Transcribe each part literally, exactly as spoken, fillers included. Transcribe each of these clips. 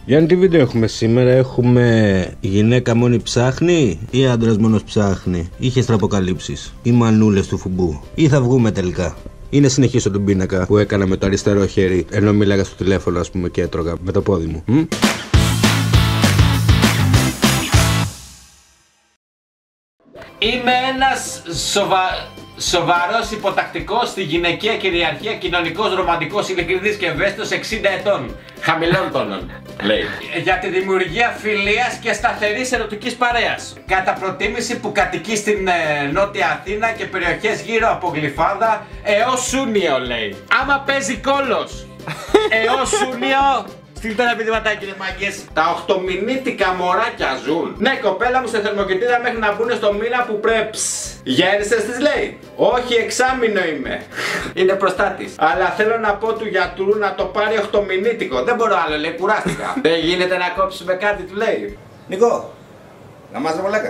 Γιάννη, τι βίντεο έχουμε σήμερα? Έχουμε γυναίκα μόνη ψάχνει ή άντρας μόνος ψάχνει? Είχες τραποκαλύψεις ή μανούλες του φουμπού? Ή θα βγούμε τελικά? Είναι συνεχίσω τον πίνακα που έκανα με το αριστερό χέρι ενώ μίλαγα στο τηλέφωνο, ας πούμε, και έτρωγα με το πόδι μου. Μ? Είμαι ένας σοβα... σοβαρός υποτακτικός στη γυναικεία κυριαρχία, κοινωνικός, ρομαντικός, ειλικρινής και ευαίσθητος εξήντα ετών. Χαμηλών τόνων, λέει. Για τη δημιουργία φιλίας και σταθερής ερωτικής παρέας. Κατά προτίμηση που κατοικεί στην ε, Νότια Αθήνα και περιοχές γύρω από Γλυφάδα έως Σούνιο, λέει. Άμα παίζει κόλος έως Σούνιο, στείλτε ένα μηνυματάκι, ρε μάγκες. Τα οχτωμηνίτικα μωράκια ζουν. Ναι, κοπέλα μου, σε θερμοκοιτήρα μέχρι να μπουν στο μήνα που πρέπει. Γέννησες, της λέει. Όχι, εξάμηνο είμαι. Είναι προστάτης. Αλλά θέλω να πω του γιατρού να το πάρει οχτωμηνίτικο. Δεν μπορώ άλλο, λέει, κουράστηκα. Δεν γίνεται να κόψουμε κάτι, του λέει. Νικό, να μάζε μαλάκα.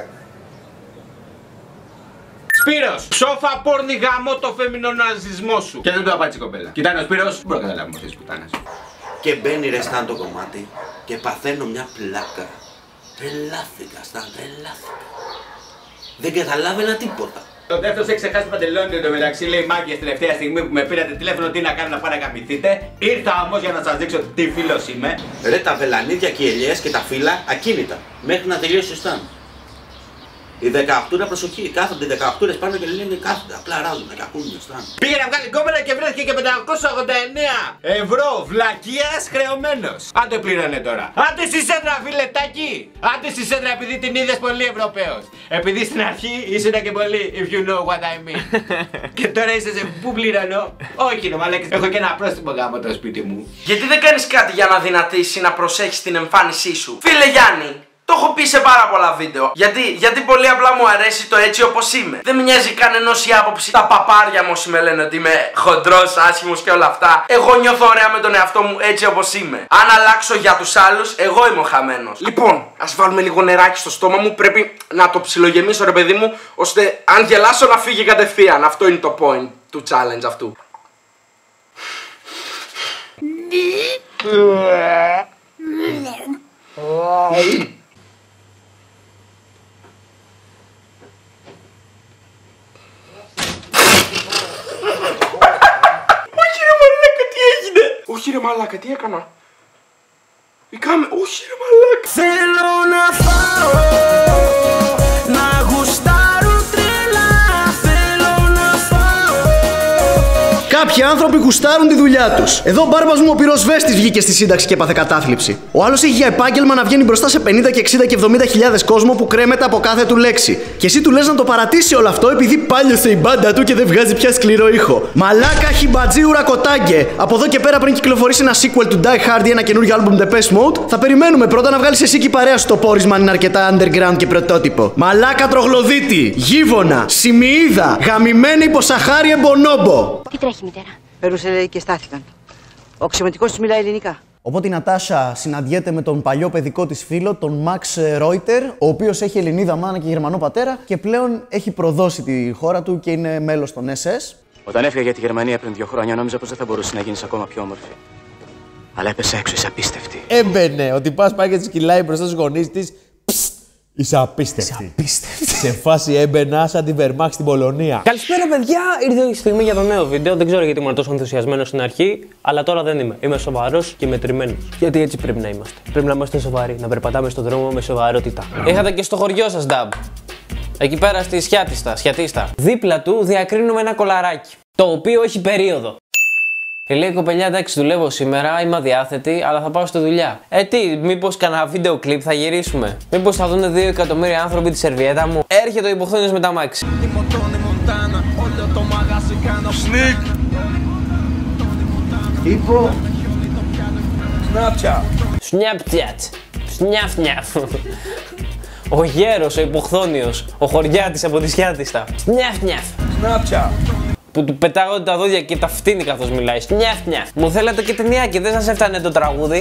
Σπύρος, ψόφα πόρνη γαμώ το φεμινοναζισμό σου. Και δεν το απάντησε η κοπέλα. Κοιτάνε ο Σπύρος, δεν μπορώ να καταλάβω αυτές τις πουτάνες. Και μπαίνει ρε Σταν το κομμάτι και παθαίνω μια πλάκα. Τρελάθηκα, Σταν, τρελάθηκα. Δεν καταλάβαινα τίποτα. Το δεύτερο έχει ξεχάσει παντελόνι το μεταξύ, λέει, μάγκες, τελευταία στιγμή που με πήρατε τηλέφωνο, τι να κάνω, να πάω να καμηθείτε. Ήρθα όμως για να σας δείξω τι φίλος είμαι. Ρε, τα βελανίδια και οι ελιές και τα φύλλα ακίνητα μέχρι να τελειώσει ο Σταν. Οι δεκαοκτούρα προσοχή, κάθονται οι δεκαοκτούρες πάνω και λένε κάθονται, απλά ράζουν και ακούνε Σταν. Πήγε να βγάλει κόμμενα και βρέθηκε και πεντακόσια ογδόντα εννέα ευρώ βλακίας χρεωμένος. Αν το πλήρωνε τώρα. Άντε στη σέντρα, φιλετάκι! Άντε στη σέντρα, επειδή την είδες πολύ Ευρωπαίος. Επειδή στην αρχή ήσουν και πολύ if you know what I mean. Και τώρα είσαι σε πού πληρώνω? Όχι, ρε μαλάκες, έχω και ένα πρόστιμο γάμο το σπίτι μου. Γιατί δεν κάνεις κάτι για να δυνατήσεις να προσέχεις την εμφάνισή σου? Φίλε Γιάννη, το έχω πει σε πάρα πολλά βίντεο. Γιατί, γιατί πολύ απλά μου αρέσει το έτσι όπως είμαι. Δεν με νοιάζει κανενός η άποψη. Τα παπάρια μου όσοι με λένε ότι είμαι χοντρός, άσχημος και όλα αυτά. Εγώ νιώθω ωραία με τον εαυτό μου έτσι όπως είμαι. Αν αλλάξω για τους άλλους, εγώ είμαι ο χαμένος. Λοιπόν, ας βάλουμε λίγο νεράκι στο στόμα μου. Πρέπει να το ψιλογεμίσω, ρε παιδί μου, ώστε αν γελάσω να φύγει κατευθείαν. Αυτό είναι το point του challenge αυτού. Όχι ρε μαλάκα, τι έκανα? Η κάμε... Όχι ρε μαλάκα. Θέλω να φάω, να γουστάρω τρελά. Θέλω να φάω. Κάποιοι άνθρωποι γουστάρουν τη δουλειά τους. Εδώ ο μπάρμπας μου ο πυροσβέστης βγήκε στη σύνταξη και έπαθε κατάθλιψη. Ο άλλος έχει για επάγγελμα να βγαίνει μπροστά σε πενήντα και εξήντα και εβδομήντα χιλιάδες κόσμο που κρέμεται από κάθε του λέξη. Και εσύ του λες να το παρατήσει όλο αυτό επειδή πάλιωσε η μπάντα του και δεν βγάζει πια σκληρό ήχο. Μαλάκα χιμπατζή ουρακοτάγκε. Από εδώ και πέρα, πριν κυκλοφορήσει ένα sequel του Die Hard ή ένα καινούριο album Depeche Mode, θα περιμένουμε πρώτα να βγάλεις εσύ και η παρέα σου το πόρισμα αν είναι αρκετά underground και πρωτότυπο. Μαλάκα τρογλωδίτη, γίβονα, σημειίδα, γαμημένη υποσαχάρι εμπονόμπο. Τι τρέχει, μητέρα? Περούσε, λέει, και στάθηκαν. Ο αξιωματικός του μιλάει ελληνικά. Οπότε η Νατάσα συναντιέται με τον παλιό παιδικό της φίλο, τον Μαξ Ρόιτερ, ο οποίος έχει Ελληνίδα μάνα και Γερμανό πατέρα και πλέον έχει προδώσει τη χώρα του και είναι μέλος των ες ες. Όταν έφυγα για τη Γερμανία πριν δύο χρόνια, νόμιζα πως δεν θα μπορούσε να γίνεις ακόμα πιο όμορφη. Αλλά έπεσα έξω, είσαι απίστευτη. Έμπαινε ότι πας πάει και της κυλάει μπροστά στους γονείς της. Είσαι απίστευτη. Είσαι απίστευτη. Σε φάση έμπαινα σαν την Βερμάχ στην Πολωνία. Καλησπέρα, παιδιά! Ήρθε η στιγμή για το νέο βίντεο. Δεν ξέρω γιατί ήμουν τόσο ενθουσιασμένος στην αρχή, αλλά τώρα δεν είμαι. Είμαι σοβαρός και μετρημένος. Γιατί έτσι πρέπει να είμαστε. Πρέπει να είμαστε σοβαροί, να περπατάμε στον δρόμο με σοβαρότητα. Είχατε και στο χωριό σας, Νταμπ. Εκεί πέρα στη Σιάτιστα, Σιατίστα. Δίπλα του διακρίνουμε ένα κολαράκι. Το οποίο έχει περίοδο. Και λέει η κοπελιά, εντάξει, δουλεύω σήμερα, είμαι αδιάθετη, αλλά θα πάω στη δουλειά. Ε, τι, μήπως κανένα βίντεο κλιπ θα γυρίσουμε? Μήπως θα δουν δύο εκατομμύρια άνθρωποι τη σερβιέτα μου? Έρχεται ο υποχθόνιος με τα μάξι. Σνικ! Υπό. Snapchat. Snapchat. Snapchat. Ο γέρος, ο υποχθόνιος, ο χωριάτης από τη Σιάτιστα. Snapchat. Snapchat. Που του πετάγονται τα δόντια και τα φτύνει καθώς μιλάει. Νιαφ, νιαφ. Μου θέλατε και ταινιάκι, δεν σας έφτανε το τραγούδι?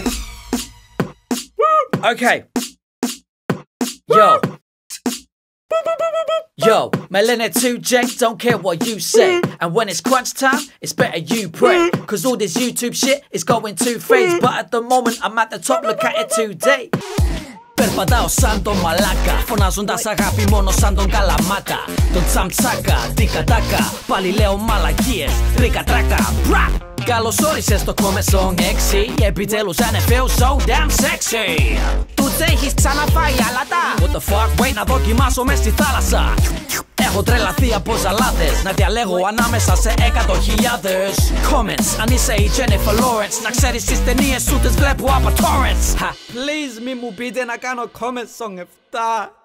Okay. Yo. Yo, me lene two Jake, don't care what you say. And when it's crunch time, it's better you pray. Cause all this YouTube shit is going two phase. But at the moment I'm at the top, look at it today. Περπατάω σαν τον μαλάκα, φωνάζοντας αγάπη μόνο σαν τον Καλαμάτα. Τον τσαμτσάκα, τικατάκα, πάλι λέω μαλακίες, τρίκα τράκα, μπρα! Καλώς όρισες στο Comedy Song έξι, επιτέλους and it feels so damn sexy. Τούτς έχεις ξαναφάει αλάτα. What the fuck, wait να δοκιμάσω μες στη θάλασσα. Έχω τρελαθεί από ζαλάδες, να διαλέγω ανάμεσα σε εκατό χιλιάδες comments. Αν είσαι η Jennifer Lawrence, να ξέρεις τις ταινίες σου τις βλέπω από torrents. Please μη μου πείτε να κάνω Comedy Song επτά.